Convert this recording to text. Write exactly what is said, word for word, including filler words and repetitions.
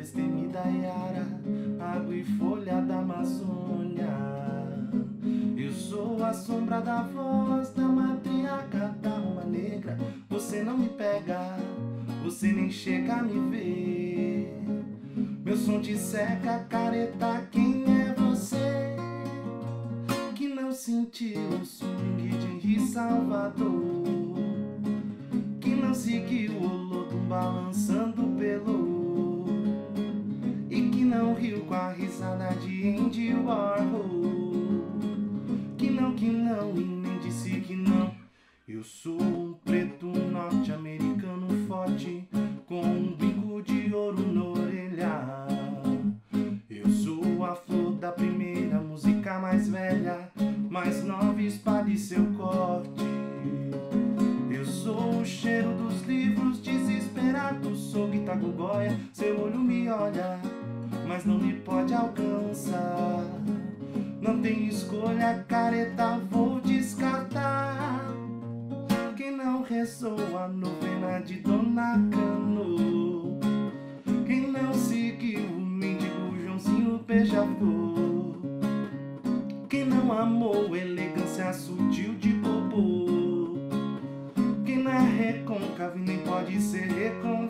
destemida Yara, água e folha da Amazônia. Eu sou a sombra da voz da matriarca da alma negra. Você não me pega, você nem chega a me ver. Meu som te seca, careta, quem é você? Que não sentiu o swing de Henri Salvador, que não seguiu o Olodum balançando pelo, e que não riu com a risada de Andy Warhol, que não, que não, e nem disse que não. Eu sou um preto norte-americano forte, com um brinco de ouro na orelha. Eu sou a flor da primeira música mais velha, mais nova espada e seu corte. Eu sou o cheiro dos livros desesperados, sou Guitagogóia, seu olho me olha, mas não me pode alcançar. Não tem escolha, careta, vou descartar. Quem não rezou a novena de Dona Cano, quem não seguiu o mendigo Joãozinho beija-flor, quem não amou elegância sutil de Bobo, quem não é recôncavo nem pode ser recôncavo.